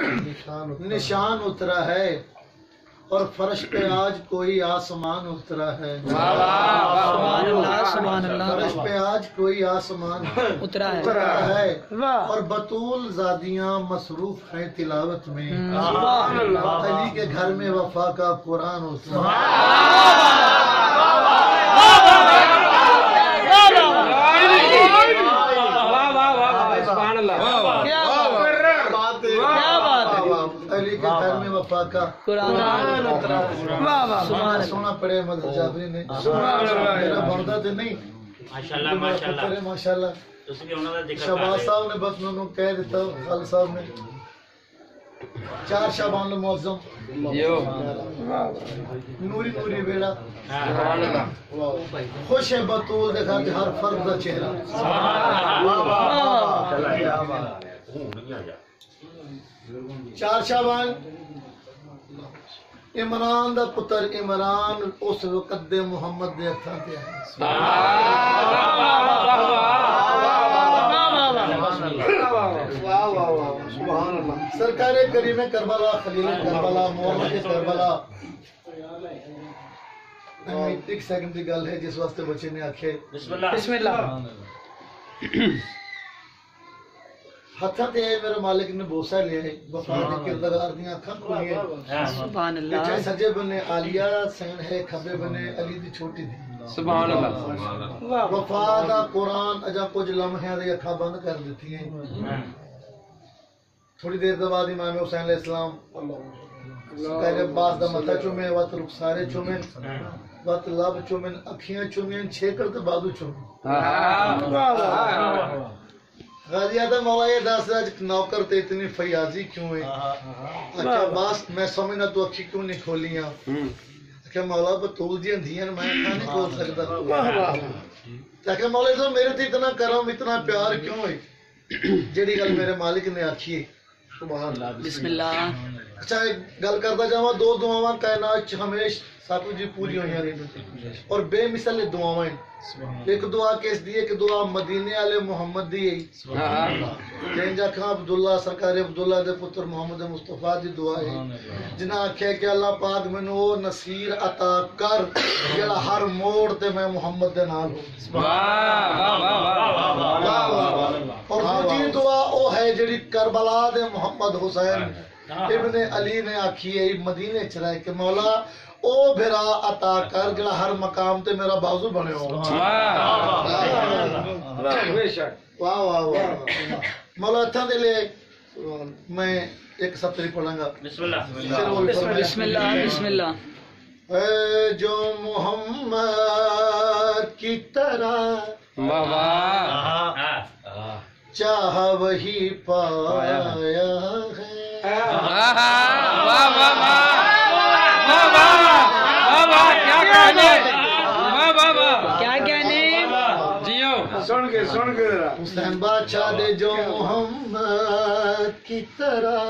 نشان اترا ہے اور فرش پہ آج کوئی آسمان اترا ہے سبحان اللہ سبحان اللہ فرش پہ آج کوئی آسمان اترا ہے ہے اور بطول زادیاں مصروف ہیں تلاوت میں علی کے گھر میں وفا کا قرآن اترا علی کے گھر میں وفا کا قرآن سونا پڑے مدد جابری نے میرا بردہ تو نہیں ماشاءاللہ شہباز صاحب نے بس میں کہہ دیتا خالد صاحب نے 4 شعبان المعظم نوری نوری بیڑا خوش ہے بطول دیکھا کہ ہر فرد کا چہرہ 4 شعبان عمران دا پتر عمران اس وقت دے محمد دے ہتھاں تے ہے سرکار کریم کربلا خلیل کربلا محمد کربلا ایک سیکنڈ کی گل ہے جس واسطے بچے نے آکھے بسم اللہ ہتھاں تے میرے مالک نے بوسہ لیا ہے وفا دے کردگار دیاں اکھاں کھولی ہے سبحان اللہ چاہے سجے بنے عالیہ سین ہے کھبے بنے علی دی چھوٹی دی سبحان اللہ وفا دا قرآن اجا کچھ لمحے دے اکھاں بند کر دیتی ہیں تھوڑی دیر بعد امام حسین علیہ السلام کہہ باس دا متھا چومے وقت رخسارے چومے وقت لب چومن اکھیاں چومن چھیکڑ تے بادو چومن غازی آدم مولا یہ دس آج نوکر تے اتنی فیاضی کیوں ہے اچھا باس میں سمجھنا تو اکھی کیوں نہیں کھولیاں کہ مولا بطول جی اندھیاں میں اکھاں نہیں کھول سکتا کہ مولا تو میرے تے اتنا کرم اتنا پیار کیوں ہے جڑی گل میرے مالک نے آکھی ہے بسم اللہ اچھا گل کرتا جاواں 2 دعاواں کائنات ہمیشہ ساتو جی پوری ہوئی ہیں اور بے مثال دعاواں ایک دعا کس دی ایک دعا مدینے والے محمد دی ہے جن جا کھا عبداللہ سرکار عبداللہ دے پتر محمد مصطفیٰ دی دعا ہے جنہاں آکھیا کہ اللہ پاک مینوں او نصیر عطا کر جڑا ہر موڑ تے میں محمد دے نال ہوں اور دوسری دعا او ہے جڑی کربلا دے محمد حسین ابن علی نے آکھی ہے مدینے چ رہ کے مولا او بھرا عطا کر جڑا ہر مقام تے میرا بازو بنے ہو واہ واہ واہ مولا اتھاں دے لے میں ایک سطری پڑھاں گا بسم اللہ بسم اللہ اے جو محمد کی طرح چاہا وہی پایا ہے کیا کہنے سن کے حسین بادشاہ دے جو محمد کی طرح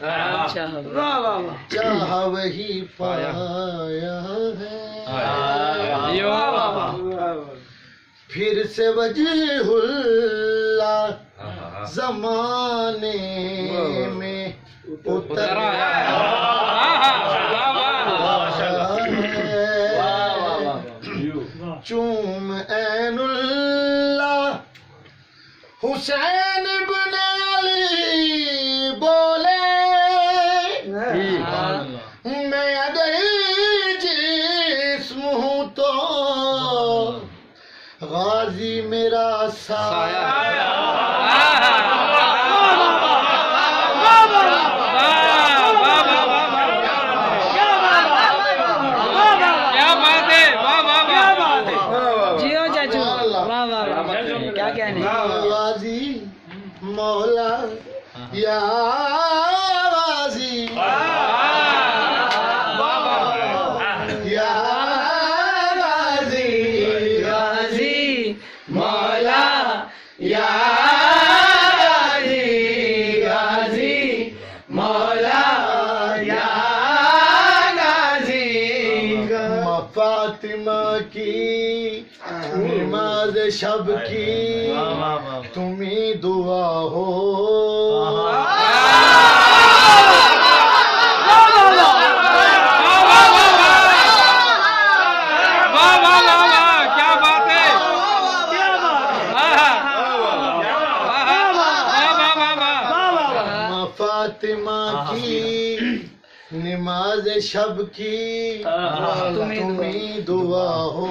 چاہا وہی پایا ہے پھر سے وجہ اللہ زمانے میں اتر چوم عین اللہ حسین بن علی بولے میں اگر جسم ہوں تو غازی میرا سایہ غازی مولا یا غازی یا غازی غازی مولا یا غازی غازی مولا یا غازی فاطمہ کی نماز شب کی تمہیں دعا ہو فاطمہ کی نماز شب کی تمہیں دعا ہو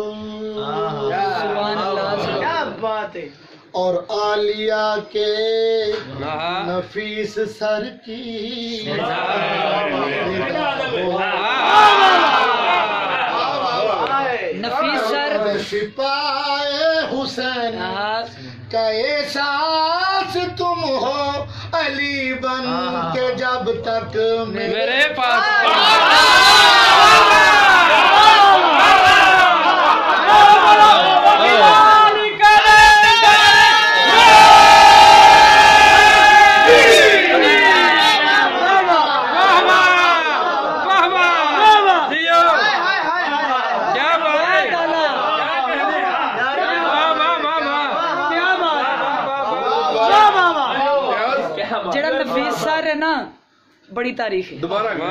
سبحان اللہ کیا بات ہے. اور عالیہ کے نفیس سر کی نفیس سر سپاہ حسین کا احساس تم ہو علی بن کے جب تک میرے پاس جڑا نفیس سر ہے نا بڑی تاریخ ہے.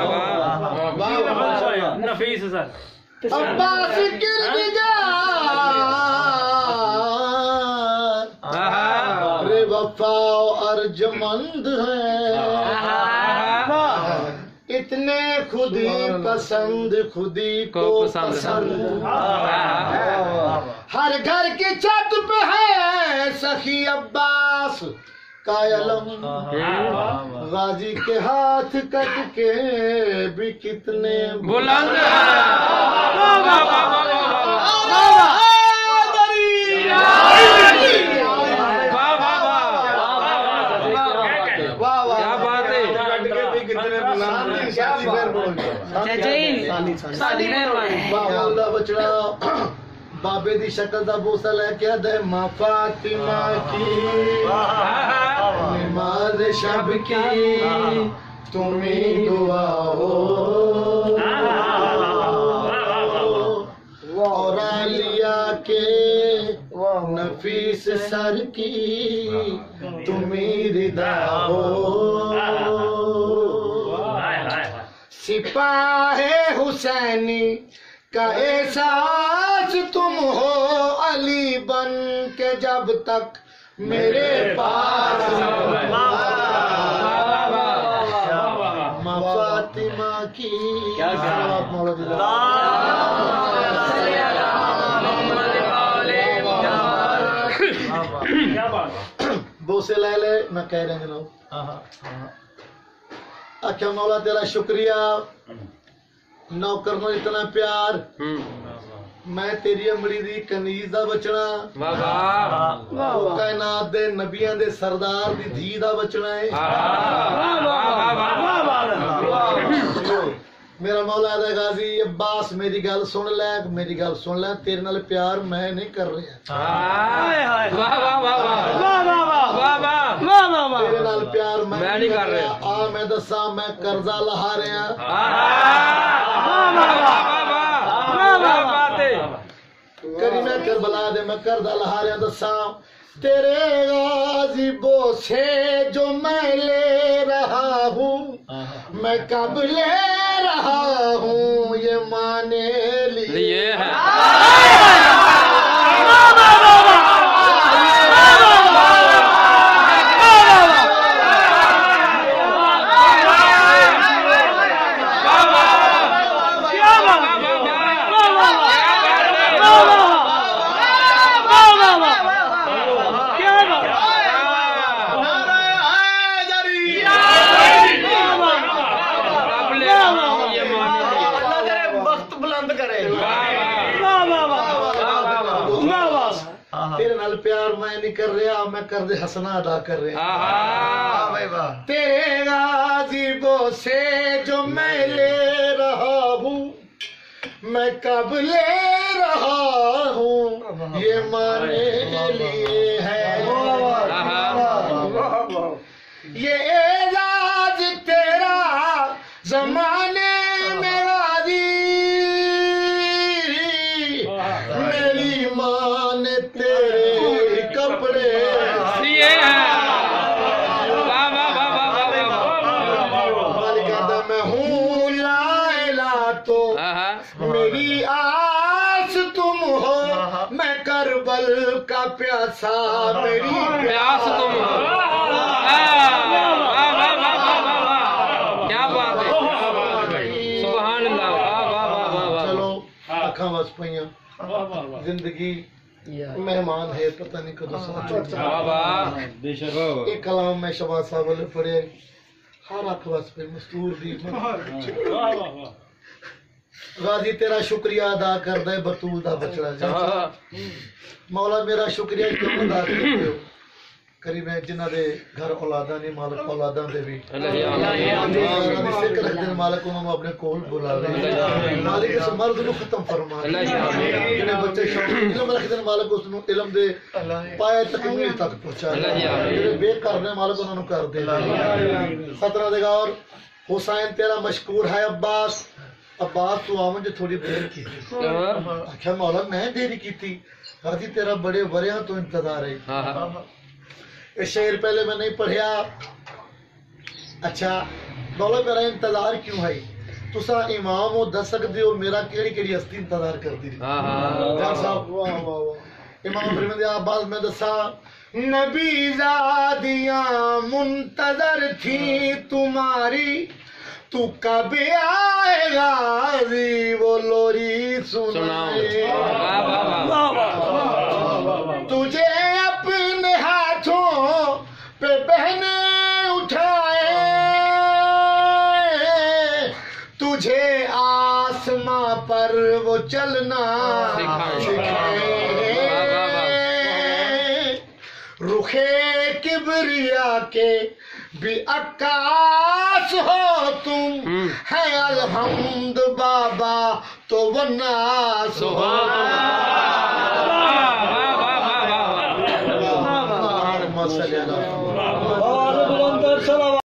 نفیس سر عباس رے وفا ارجمند ہیں اتنے خودی پسند خودی کو پسند ہر گھر کی چھت پہ ہے سخی عباس کا علم غازی کے ہاتھ کٹ کے بھی کتنے بلند بچڑا بابے دی شکل دا بوسا لے کے دے ماں فاطمہ کی نماز شب کی تمہیں دعا ہو اور عالیہ کے نفیس سر کی تمہیں رضا ہو سپاہ حسینی کا احساس تم ہو علی بن کے جب تک میرے پاس ماں فاطمہ کی بوسے لے لے میں کہہ رہے ہیں لوگ اکھا مولا تیرا شکریہ نوکر نو اتنا پیار میں تیری امڑی دی کنیز دا بچنا کائنات دے نبیان دے سردار دی دھی دا بچنا ہے میرا مولا دے غازی عباس میری گل سن لے تیرے نال پیار میں نہیں کر رہا تیرے نال پیار میں نہیں کر رہا آ میں دساں میں قرضہ لہا رہا کری میں کربلا دے میں قرضہ لہا رہا دساں تیرے غازی بوسے جو میں لے رہا ہوں میں کب لے رہا ہوں یہ مانے لیے ہے تیرے نال پیار میں نہیں کر رہا میں قرض حسنہ ادا کر رہا تیرے غازی بوسے جو میں لے رہا ہوں میں کب لے رہا ہوں یہ مانے لیے ہے یہ اعزاز تیرا زمانے میں غازی میری ماں نے تیرے کپڑے سیے میں ہوں لائلہ تو میری آس تم ہو میں کربل کا پیاسا میری پیاس تم ہو پہ زندگی مہمان ہے پتہ نہیں کدو ایک کلام میں شباز صاحب نے پڑھے ہر اخواس پہ مستور دی غازی تیرا شکریہ ادا کر دے بطول دا بچڑا جا مولا میرا شکریہ کیوں ادا کرتے ہو قریب ہے جنہ دے گھر اولاداں نہیں مالک اولاداں دے بھی فکر رکھتے مالک انہوں اپنے کول بلا لے مالک اس مرد نو ختم فرما جنہیں بچے شوق علم رکھتے مالک اس نو علم دے پائے تکمیل تک پہنچا جنہیں بے کرنے مالک انہوں کر دے خطرہ دے گا اور حسین تیرا مشکور ہے عباس تو آمن جو تھوڑی دیر کی تھی اکھا مولا میں دیری کی تھی غازی تیرا بڑے وریاں تو انتظار ہے یہ شعر پہلے میں نہیں پڑھیا اچھا مولا میرا انتظار کیوں ہے تسا امام ہو دس سکتے ہو میرا کیڑی کیڑی ہستی انتظار کر دی جان صاحب امام فرمند آباد میں دسا نبی زادیاں منتظر تھی تمہاری تو کب آئے غازی وہ لوری سنائے تجھے اپنے ہاتھوں پہ بہنے اٹھائے تجھے آسماں پر وہ چلنا سکھائے رخے کبریا کے بھی عکاس ہو تم ہے الحمد بابا تو وہ ناس ہو